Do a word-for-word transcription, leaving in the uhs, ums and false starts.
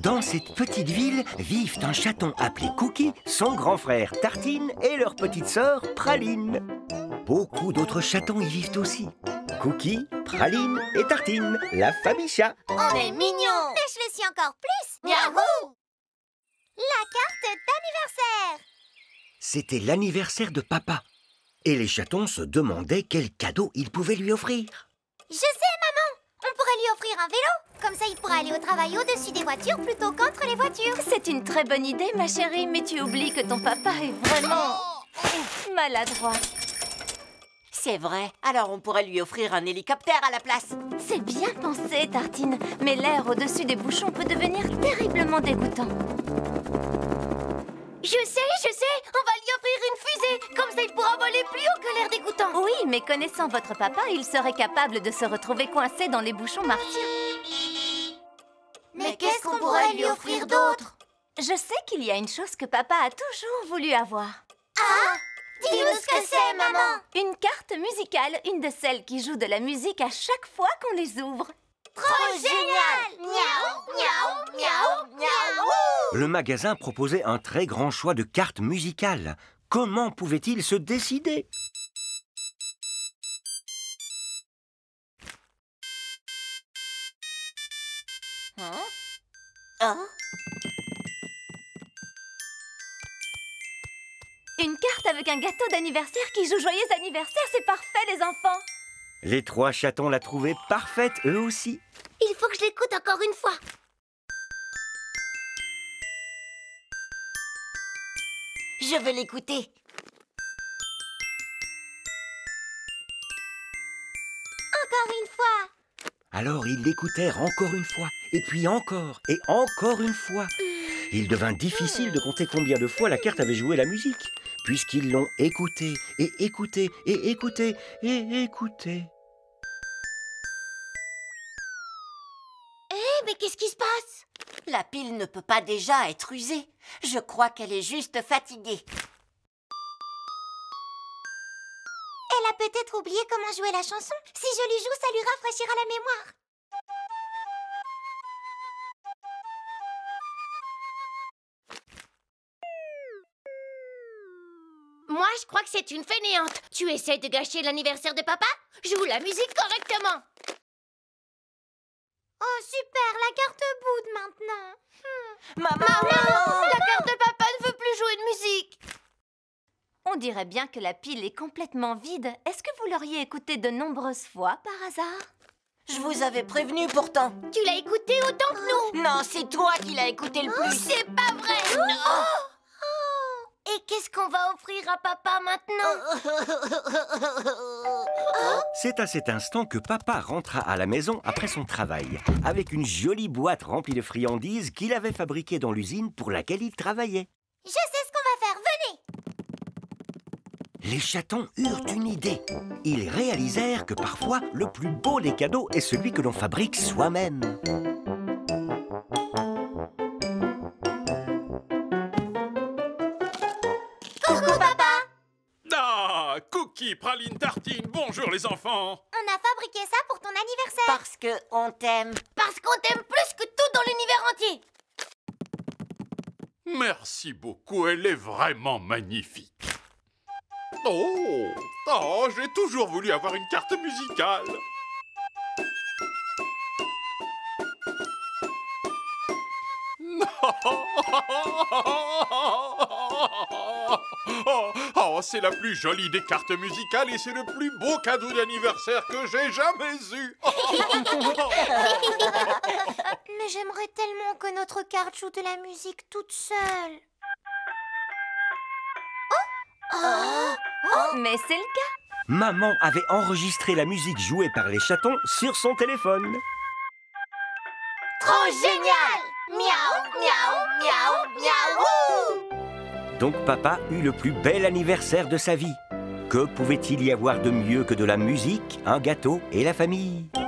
Dans cette petite ville vivent un chaton appelé Cookie, son grand frère Tartine et leur petite sœur Praline. Beaucoup d'autres chatons y vivent aussi. Cookie, Praline et Tartine, la famille chat. On est mignons. Mais je le suis encore plus. Miaou. La carte d'anniversaire. C'était l'anniversaire de papa. Et les chatons se demandaient quel cadeau ils pouvaient lui offrir. Je sais, maman. On pourrait lui offrir un vélo. Comme ça, il pourra aller au travail au-dessus des voitures plutôt qu'entre les voitures. C'est une très bonne idée, ma chérie, mais tu oublies que ton papa est vraiment maladroit. C'est vrai. Alors on pourrait lui offrir un hélicoptère à la place. C'est bien pensé, Tartine, mais l'air au-dessus des bouchons peut devenir terriblement dégoûtant. Je sais, je sais. On va lui offrir une fusée. Comme ça, il pourra voler plus haut que l'air dégoûtant. Oui, mais connaissant votre papa, il serait capable de se retrouver coincé dans les bouchons martyrs. Mais qu'est-ce qu'on pourrait lui offrir d'autre? Je sais qu'il y a une chose que papa a toujours voulu avoir. Ah! Dis-nous ce que c'est, maman. Une carte musicale, une de celles qui jouent de la musique à chaque fois qu'on les ouvre. Trop génial! Miaou, miaou, miaou, miaou. Le magasin proposait un très grand choix de cartes musicales. Comment pouvait-il se décider? Hein? Oh? Une carte avec un gâteau d'anniversaire qui joue joyeux anniversaire, c'est parfait, les enfants. Les trois chatons la trouvaient parfaite, eux aussi. Il faut que je l'écoute encore une fois. Je veux l'écouter. Encore une fois. Alors ils l'écoutèrent encore une fois, et puis encore, et encore une fois. Il devint difficile de compter combien de fois la carte avait joué la musique, puisqu'ils l'ont écoutée, et écoutée, et écoutée, et écoutée. Eh, mais qu'est-ce qui se passe? La pile ne peut pas déjà être usée. Je crois qu'elle est juste fatiguée. Elle a peut-être oublié comment jouer la chanson. Si je lui joue, ça lui rafraîchira la mémoire. Moi, je crois que c'est une fainéante. Tu essaies de gâcher l'anniversaire de papa? Joue la musique correctement. Oh, super, la carte boude maintenant. Hmm. Maman, Maman, la carte de papa ne veut plus jouer de musique. On dirait bien que la pile est complètement vide. Est-ce que vous l'auriez écoutée de nombreuses fois, par hasard? je vous avais prévenu pourtant. Tu l'as écouté autant que nous. Non, c'est toi qui l'as écouté le plus. C'est pas vrai. Non. Et qu'est-ce qu'on va offrir à papa maintenant? C'est à cet instant que papa rentra à la maison après son travail, avec une jolie boîte remplie de friandises qu'il avait fabriquée dans l'usine pour laquelle il travaillait. Je sais ce qu'on va faire, venez. Les chatons eurent une idée. Ils réalisèrent que parfois, le plus beau des cadeaux est celui que l'on fabrique soi-même. Coucou papa. Ah, Cookie, Praline, Tartine, bonjour les enfants. On a fabriqué ça pour ton anniversaire. Parce que on t'aime. Parce qu'on t'aime plus que tout dans l'univers entier. Merci beaucoup, elle est vraiment magnifique. Oh, oh, j'ai toujours voulu avoir une carte musicale. Oh, oh, c'est la plus jolie des cartes musicales et c'est le plus beau cadeau d'anniversaire que j'ai jamais eu. Mais j'aimerais tellement que notre carte joue de la musique toute seule. Oh, mais c'est le cas. Maman avait enregistré la musique jouée par les chatons sur son téléphone. Trop génial! Miaou, miaou, miaou, miaou! Donc papa eut le plus bel anniversaire de sa vie. Que pouvait-il y avoir de mieux que de la musique, un gâteau et la famille?